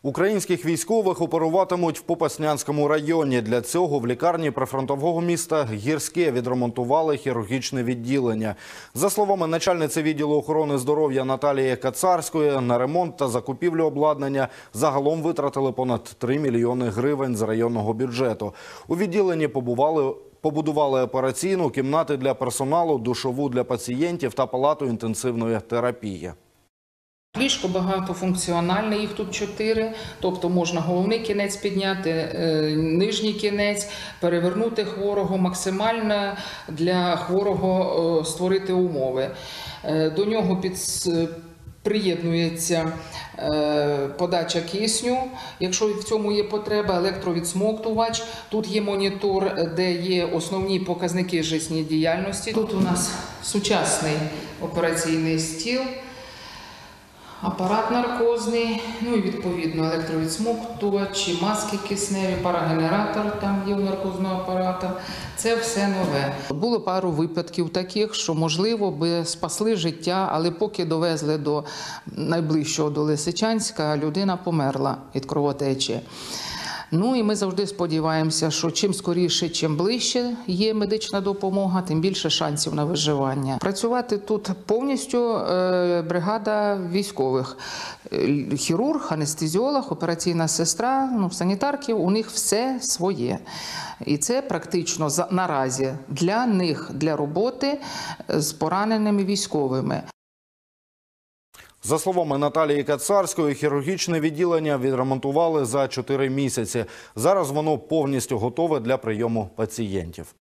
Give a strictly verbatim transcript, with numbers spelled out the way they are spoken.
Українських військових оперуватимуть в Попаснянському районі. Для цього в лікарні прифронтового міста Гірське відремонтували хірургічне відділення. За словами начальниці відділу охорони здоров'я Наталії Кацарської, на ремонт та закупівлю обладнання загалом витратили понад три мільйони гривень з районного бюджету. У відділенні побували Побудували операційну, кімнати для персоналу, душову для пацієнтів та палату інтенсивної терапії. Ліжко багатофункціональне, їх тут чотири, тобто можна головний кінець підняти, нижній кінець, перевернути хворого, максимально для хворого створити умови. До нього під приєднується подача кисню, якщо в цьому є потреба, електровідсмоктувач. Тут є монітор, де є основні показники життєдіяльності. Тут у нас сучасний операційний стіл, апарат наркозний, ну і відповідно електровідсмоктувачі, маски кисневі, парагенератор там є у наркозного апарата. Це все нове. Було пару випадків таких, що, можливо, би спасли життя, але поки довезли до найближчого, до Лисичанська, людина померла від кровотечі. Ну і ми завжди сподіваємося, що чим скоріше, чим ближче є медична допомога, тим більше шансів на виживання. Працювати тут повністю бригада військових. Хірург, анестезіолог, операційна сестра, ну, санітарки, у них все своє. І це практично наразі для них, для роботи з пораненими військовими. За словами Наталії Кацарської, хірургічне відділення відремонтували за чотири місяці. Зараз воно повністю готове для прийому пацієнтів.